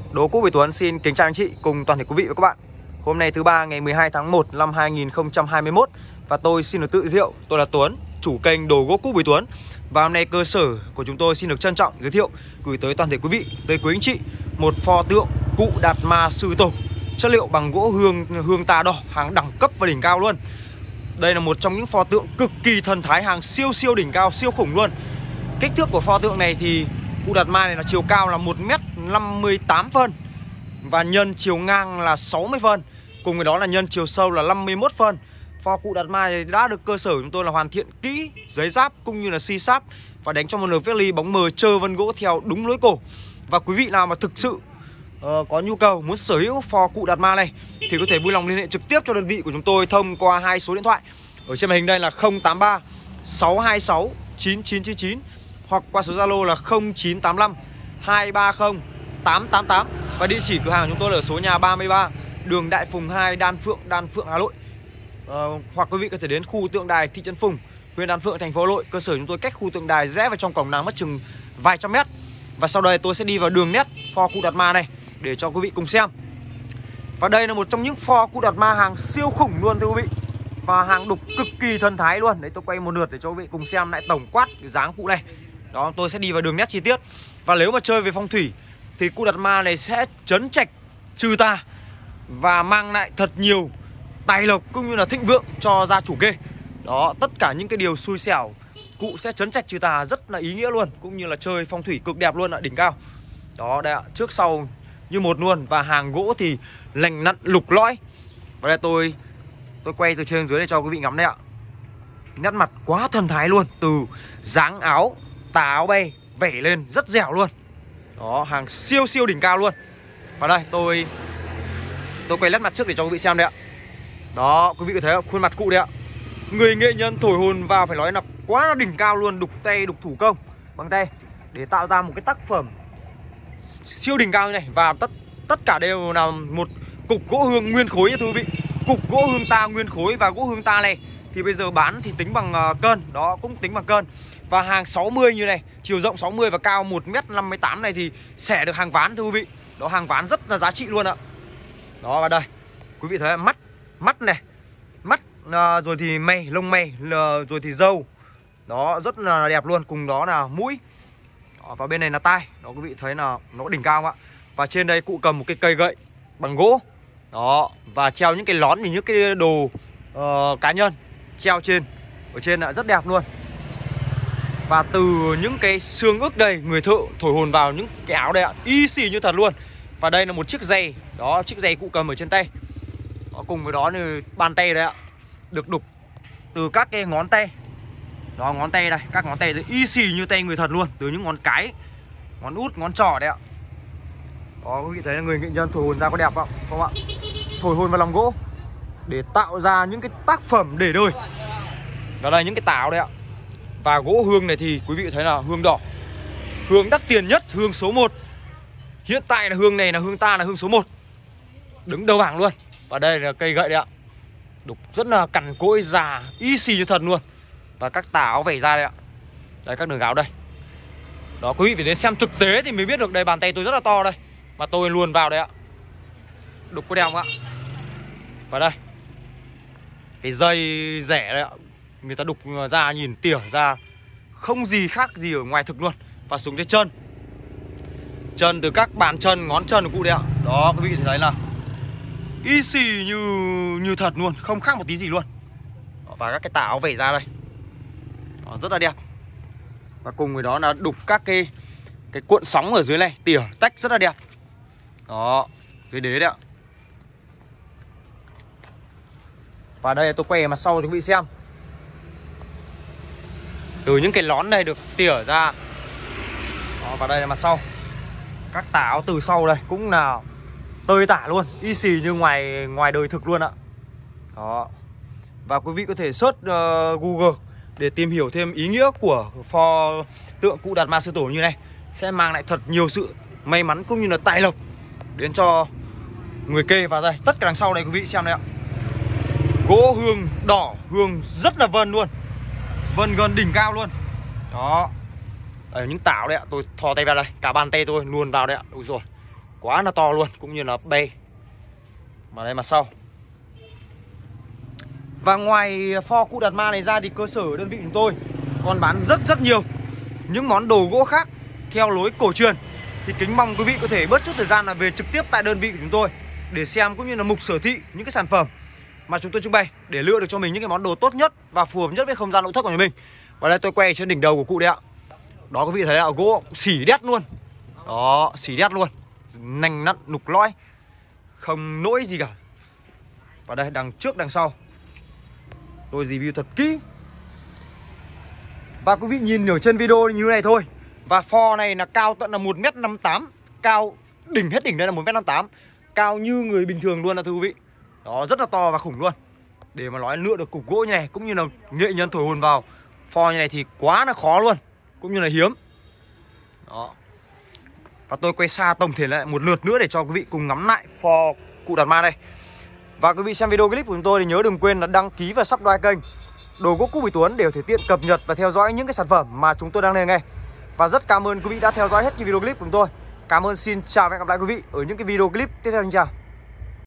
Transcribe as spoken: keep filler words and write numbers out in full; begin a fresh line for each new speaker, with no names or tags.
Đố Quốc Bùi Tuấn xin kính chào anh chị cùng toàn thể quý vị và các bạn. Hôm nay thứ ba ngày mười hai tháng một năm hai nghìn không trăm hai mươi mốt và tôi xin được tự giới thiệu, tôi là Tuấn, chủ kênh Đồ Gỗ Quốc Bùi Tuấn. Và hôm nay cơ sở của chúng tôi xin được trân trọng giới thiệu gửi tới toàn thể quý vị, tới quý anh chị một pho tượng cụ Đạt Ma Sư Tổ, chất liệu bằng gỗ hương hương tà đỏ, hàng đẳng cấp và đỉnh cao luôn. Đây là một trong những pho tượng cực kỳ thần thái, hàng siêu siêu đỉnh cao, siêu khủng luôn. Kích thước của pho tượng này thì cụ Đạt Ma này là chiều cao là một mét năm mươi tám phân và nhân chiều ngang là sáu mươi phân, cùng với đó là nhân chiều sâu là năm mươi mốt phân. Pho cụ Đạt Ma này đã được cơ sở chúng tôi là hoàn thiện kỹ giấy giáp cũng như là xi sáp và đánh cho một lượt phép ly bóng mờ trơ vân gỗ theo đúng lối cổ. Và quý vị nào mà thực sự uh, có nhu cầu muốn sở hữu pho cụ Đạt Ma này thì có thể vui lòng liên hệ trực tiếp cho đơn vị của chúng tôi thông qua hai số điện thoại ở trên màn hình đây là không tám ba sáu hai sáu chín chín chín chín hoặc qua số Zalo là không chín tám lăm hai ba không tám tám tám. Và địa chỉ cửa hàng của chúng tôi là ở số nhà ba mươi ba đường Đại Phùng hai, Đan Phượng, Đan Phượng, Hà Nội. Ờ, hoặc quý vị có thể đến khu tượng đài thị trấn Phùng, huyện Đan Phượng, thành phố Hà Nội. Cơ sở chúng tôi cách khu tượng đài rẽ vào trong cổng làng mất chừng vài trăm mét. Và sau đây tôi sẽ đi vào đường nét pho cụ Đạt Ma này để cho quý vị cùng xem. Và đây là một trong những pho cụ Đạt Ma hàng siêu khủng luôn thưa quý vị, và hàng đục cực kỳ thần thái luôn. Đấy, tôi quay một lượt để cho quý vị cùng xem lại tổng quát cái dáng cụ này. Đó, tôi sẽ đi vào đường nét chi tiết. Và nếu mà chơi về phong thủy thì cụ Đạt Ma này sẽ trấn trạch trừ tà và mang lại thật nhiều tài lộc cũng như là thịnh vượng cho gia chủ kê. Đó, tất cả những cái điều xui xẻo cụ sẽ trấn trạch trừ tà rất là ý nghĩa luôn, cũng như là chơi phong thủy cực đẹp luôn ạ, đỉnh cao. Đó, đây ạ, trước sau như một luôn. Và hàng gỗ thì lành lặn lục lõi. Và đây tôi tôi quay từ trên dưới để cho quý vị ngắm đây ạ. Nét mặt quá thần thái luôn, từ dáng áo, tà áo bay vẩy lên rất dẻo luôn. Đó, hàng siêu siêu đỉnh cao luôn. Và đây tôi tôi quay lát mặt trước để cho quý vị xem đây ạ. Đó, quý vị có thấy không? Khuôn mặt cụ đấy ạ. Người nghệ nhân thổi hồn vào phải nói là quá là đỉnh cao luôn, đục tay, đục thủ công bằng tay để tạo ra một cái tác phẩm siêu đỉnh cao như này. Và tất tất cả đều là một cục gỗ hương nguyên khối nha thưa quý vị. Cục gỗ hương ta nguyên khối, và gỗ hương ta này thì bây giờ bán thì tính bằng uh, cân, đó cũng tính bằng cân. Và hàng sáu mươi như này, chiều rộng sáu mươi và cao một mét năm mươi tám này thì sẽ được hàng ván thưa quý vị. Đó, hàng ván rất là giá trị luôn ạ. Đó, và đây quý vị thấy mắt mắt này, mắt uh, rồi thì mày, lông mày, uh, rồi thì râu. Đó, rất là đẹp luôn, cùng đó là mũi. Đó, và bên này là tai. Đó, quý vị thấy là nó đỉnh cao không ạ? Và trên đây cụ cầm một cái cây gậy bằng gỗ. Đó, và treo những cái lón và những cái đồ uh, cá nhân treo trên, ở trên là rất đẹp luôn. Và từ những cái xương ức đây, người thợ thổi hồn vào những cái áo đây ạ, y xì như thật luôn. Và đây là một chiếc giày. Đó, chiếc giày cụ cầm ở trên tay. Đó, cùng với đó thì bàn tay đây ạ, được đục từ các cái ngón tay. Đó, ngón tay đây, các ngón tay thì y xì như tay người thật luôn, từ những ngón cái, ngón út, ngón trỏ đấy ạ. Đó, quý vị thấy là người nghệ nhân thổi hồn ra có đẹp không? Không ạ? Thổi hồn vào lòng gỗ để tạo ra những cái tác phẩm để đời. Đó là những cái táo đấy ạ. Và gỗ hương này thì quý vị thấy là hương đỏ, hương đắt tiền nhất, hương số một. Hiện tại là hương này là hương ta là hương số một, đứng đầu bảng luôn. Và đây là cây gậy đấy ạ, đục rất là cằn cỗi, già, y xì như thật luôn. Và các tà áo vẩy ra đây ạ. Đây, các đường áo đây. Đó, quý vị phải đến xem thực tế thì mới biết được. Đây, bàn tay tôi rất là to đây, mà tôi luôn vào đây ạ. Đục có đẹp không ạ? Và đây, cái dây rẻ đây ạ, người ta đục ra nhìn tỉa ra không gì khác gì ở ngoài thực luôn. Và xuống tới chân, chân từ các bàn chân, ngón chân của cụ đấy ạ. Đó, quý vị thấy là y xì như như thật luôn, không khác một tí gì luôn. Đó, và các cái tà áo vẩy ra đây. Đó, rất là đẹp. Và cùng với đó là đục các cái cái cuộn sóng ở dưới này, tỉa tách rất là đẹp. Đó, dưới đế đấy ạ. Và đây tôi quay mặt sau cho quý vị xem. Từ những cái lón này được tỉa ra. Đó, và đây là mặt sau. Các tà áo từ sau đây cũng là tơi tả luôn, y xì như ngoài ngoài đời thực luôn ạ. Đó. Và quý vị có thể search uh, Google để tìm hiểu thêm ý nghĩa của pho tượng cụ Đạt Ma Sư Tổ như này. Sẽ mang lại thật nhiều sự may mắn cũng như là tài lộc đến cho người kê. Và đây, tất cả đằng sau này quý vị xem đây ạ. Gỗ hương đỏ, hương rất là vân luôn, vân gần đỉnh cao luôn. Đó, đây, những tảo đấy ạ, tôi thò tay vào đây, cả bàn tay tôi luôn vào đấy ạ. Ui rồi, quá là to luôn, cũng như là bè. Mà đây mặt sau. Và ngoài Ford cụ Đạt Ma này ra thì cơ sở đơn vị chúng tôi còn bán rất rất nhiều những món đồ gỗ khác theo lối cổ truyền. Thì kính mong quý vị có thể bớt chút thời gian là về trực tiếp tại đơn vị của chúng tôi để xem cũng như là mục sở thị những cái sản phẩm mà chúng tôi trưng bày để lựa được cho mình những cái món đồ tốt nhất và phù hợp nhất với không gian nội thất của nhà mình. Và đây tôi quay trên đỉnh đầu của cụ đấy ạ. Đó quý vị thấy là gỗ xỉ đét luôn. Đó, xỉ đét luôn. Nành nặn nục lõi, không nỗi gì cả. Và đây đằng trước đằng sau tôi review thật kỹ. Và quý vị nhìn ở trên video như này thôi. Và Ford này là cao tận là một mét năm mươi tám. Cao đỉnh hết đỉnh đây là một mét năm mươi tám. Cao như người bình thường luôn là thưa quý vị. Đó, rất là to và khủng luôn. Để mà nói lựa được cục gỗ như này cũng như là nghệ nhân thổi hồn vào Ford như này thì quá là khó luôn, cũng như là hiếm. Đó. Và tôi quay xa tổng thể lại một lượt nữa để cho quý vị cùng ngắm lại Ford cụ Đạt Ma đây. Và quý vị xem video clip của chúng tôi thì nhớ đừng quên là đăng ký và subscribe kênh Đồ Gỗ Cũ Bùi Tuấn để có thể tiện cập nhật và theo dõi những cái sản phẩm mà chúng tôi đang lên ngay. Và rất cảm ơn quý vị đã theo dõi hết cái video clip của chúng tôi. Cảm ơn, xin chào và hẹn gặp lại quý vị ở những cái video clip tiếp theo. Xin chào.